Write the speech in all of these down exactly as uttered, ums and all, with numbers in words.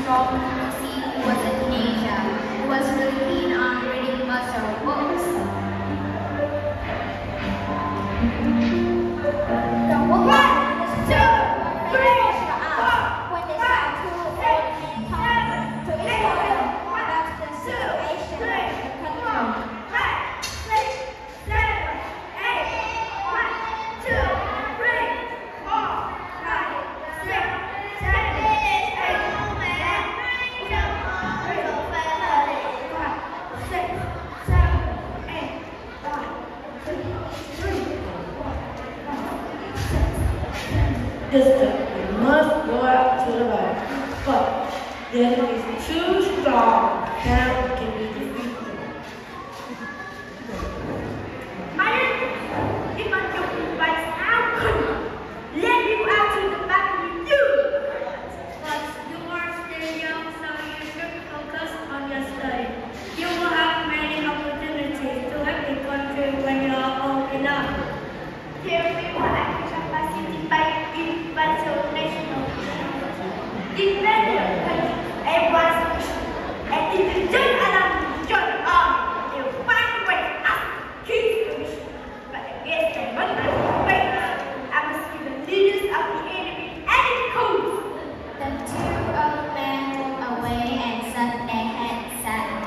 from Lucy, who was a teenager, who was really keen on reading lots of books. The woman is two, three, four, when they saw two old men talking to each other about the situation of the country. Sister, we must go out to the light, but the enemy is too strong. Now can be defeated. If I don't invite our country, let you out to the back with you. But you are still young, so you should focus on your study. You will have many opportunities to help the country when you are old enough. Here we will act capacity by vital national defend your country everyone's mission. And if you don't allow me to join the army, they will find a way to ask to keep the mission. But against the money greatness, I must give the leaders of the enemy any codes. The two old men moved away and shook their heads sadly.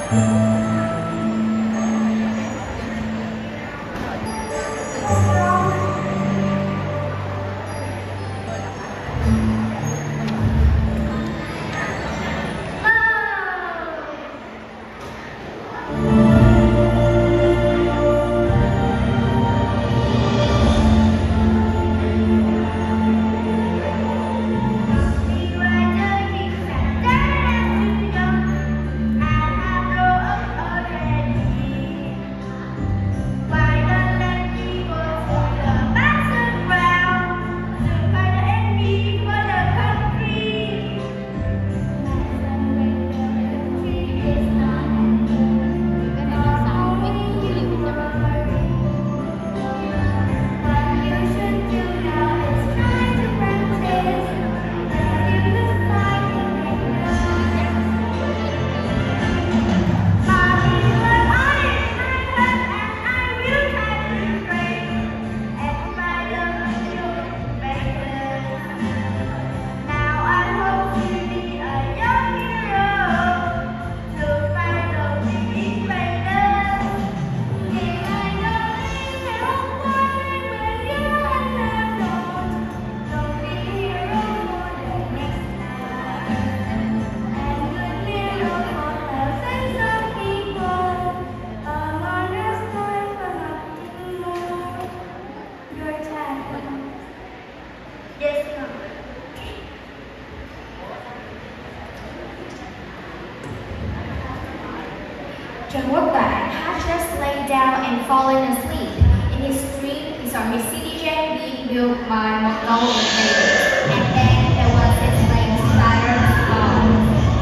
John Woodbury had just laid down and fallen asleep. In his dream, he saw his city jet being built by Mongol invaders, and then there was his late siren's song.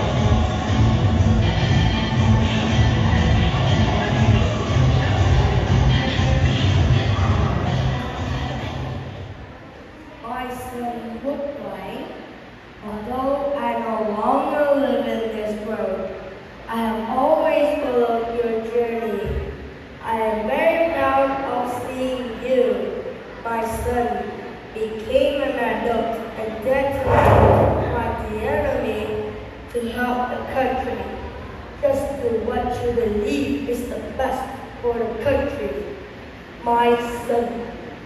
My son Woodbury, although I no longer live in this world, I have always followed your journey. I am very proud of seeing you, my son, became an adult and then to fight the enemy to help the country. Just do what you believe is the best for the country, my son.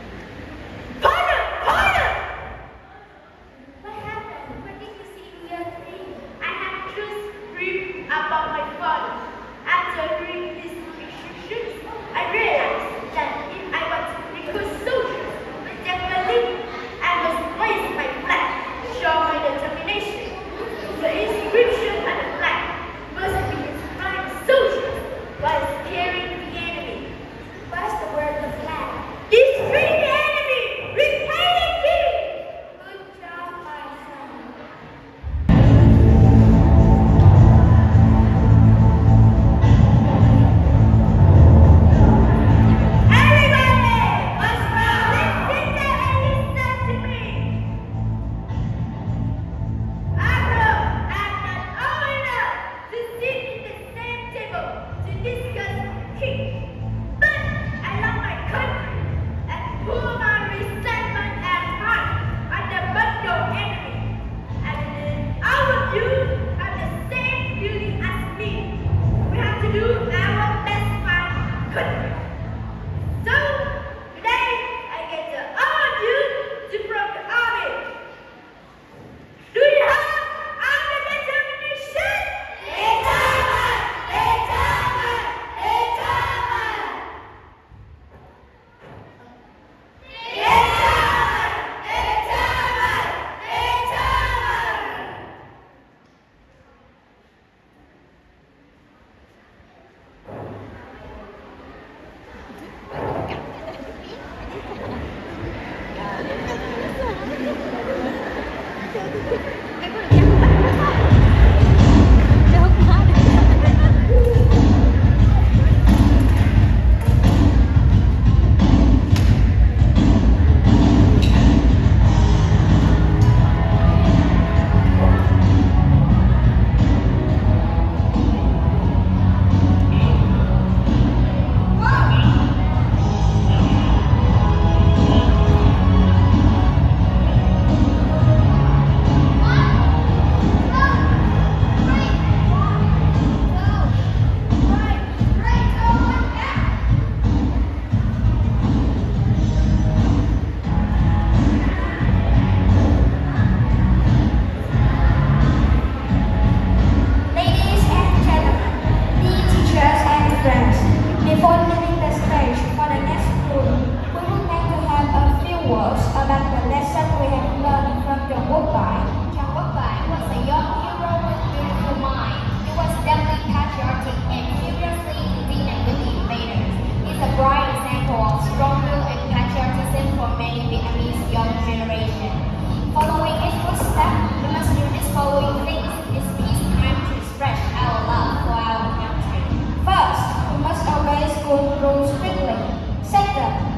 About my father. After reading these restrictions, I realized that if I was to become a soldier, I definitely I must raise my flag to show my determination. The inscription on the flag must be inspired soldiers while scaring the enemy. What's the word of the flag? Destroy the enemy! Repay the king! Good job, my son.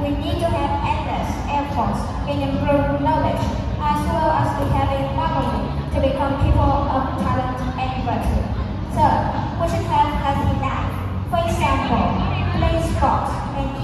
we need to have endless efforts in improving knowledge, as well as to having harmony to become people of talent and virtue. Third, we should have healthy life. For example, play sports and